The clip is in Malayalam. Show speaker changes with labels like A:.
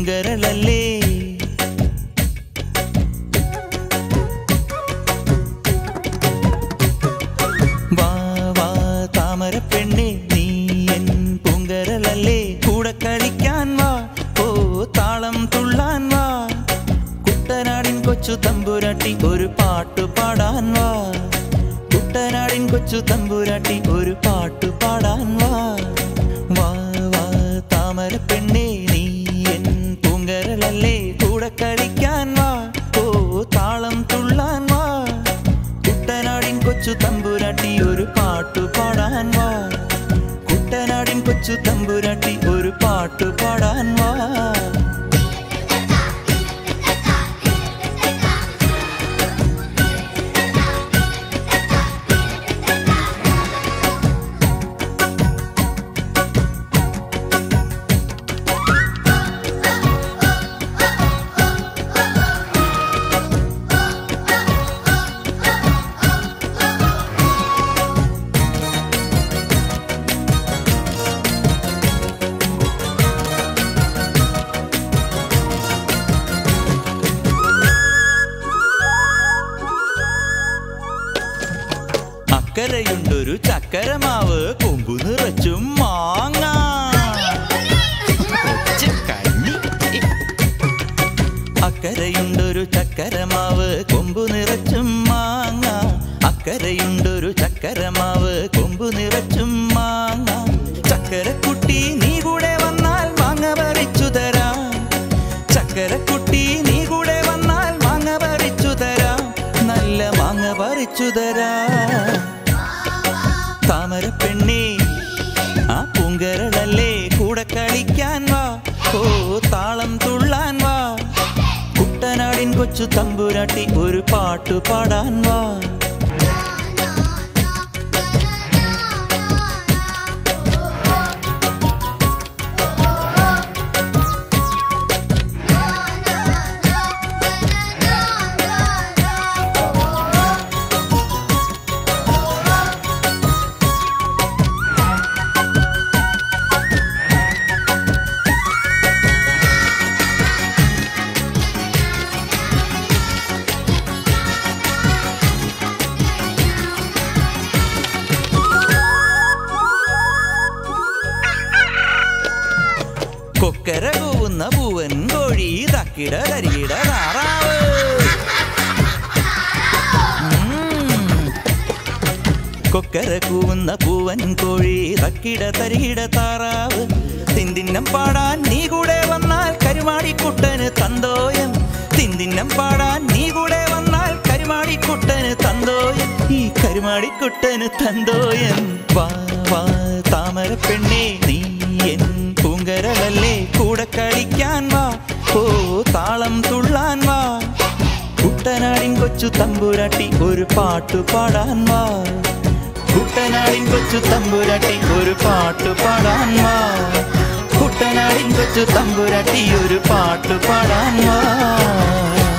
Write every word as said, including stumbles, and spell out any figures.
A: പൂങ്കരളല്ലേ വാ വാ താമരപ്പെണ്ണേ നീ എൻ പൂങ്കരളല്ലേ കൂടെ കളിക്കാൻ വാ ഓ താളം തുള്ളാൻ വാ കുട്ടനാടിൻ കൊച്ചു തമ്പുരാട്ടി ഒരു പാട്ടു പാടാൻ വാ കുട്ടനാടിൻ കൊച്ചു തമ്പുരാട്ടി ഒരു പാട്ടു പാടാൻ വാ വാ വാ താമരപ്പെണ്ണേ നീ എൻ പൂങ്കരളല്ലേ കൂടെ കളിക്കാൻ വാ ഓ താളം തുള്ളാൻ വാ കുട്ടനാടിൻ കൊച്ചു തമ്പുരാട്ടി ഒരു പാട്ടു പാടാൻ വാ കുട്ടനാടിൻ കൊച്ചു തമ്പുരാട്ടി ഒരു പാട്ടു പാടാൻ വാ അക്കരയുണ്ടൊരു ചക്കരമാവ് കൊമ്പു നിറച്ചും മാങ്ങ അക്കരയുണ്ടൊരു ചക്കരമാവ് കൊമ്പു നിറച്ചും മാങ്ങ അക്കരയുണ്ടൊരു ചക്കരമാവ് കൊമ്പു നിറച്ചും മാങ്ങ ചക്കരക്കുട്ടി നീ കൂടെ വന്നാൽ മാങ്ങ പറിച്ചു തരാം ചക്കരക്കുട്ടി നീ കൂടെ വന്നാൽ മാങ്ങ പറിച്ചു തരാം നല്ല മാങ്ങ പറിച്ചു തരാം താമരപ്പെണ്ണേ ആ പൂങ്കരളല്ലേ കൂടെ കളിക്കാൻ വാ ഓ താളം തുള്ളാൻ വാ കുട്ടനാടിൻ കൊച്ചു തമ്പുരാട്ടി ഒരു പാട്ടു പാടാൻ വാ കൊക്കര കൂവുന്ന പൂവൻ കോഴി തക്കിട തരികിട താറാവ് കൊക്കര കൂവുന്ന പൂവൻ കോഴി തക്കിട തരികിട താറാവ് തിന്തിന്നം പാടാൻ നീ കൂടെ വന്നാൽ കരുമാടിക്കുട്ടന് തന്തോയം തിന്തിന്നം പാടാൻ നീ കൂടെ വന്നാൽ കരുമാടിക്കുട്ടന് തന്തോയം ഈ കരുമാടിക്കുട്ടന് തന്തോയം വാ വാ താമരപ്പെണ്ണേ നീ എൻ പൂങ്കരളല്ലേ കൂടെ കളിക്കാൻ വാ ഓ താളം തുള്ളാൻ വാ കുട്ടനാടിൻ കൊച്ചു തമ്പുരാട്ടി ഒരു പാട്ടു പാടാൻ വാ കുട്ടനാടിൻ കൊച്ചു തമ്പുരാട്ടി ഒരു പാട്ടു പാടാൻ വാ കുട്ടനാടിൻ കൊച്ചു തമ്പുരാട്ടി ഒരു പാട്ടു പാടാൻ വാ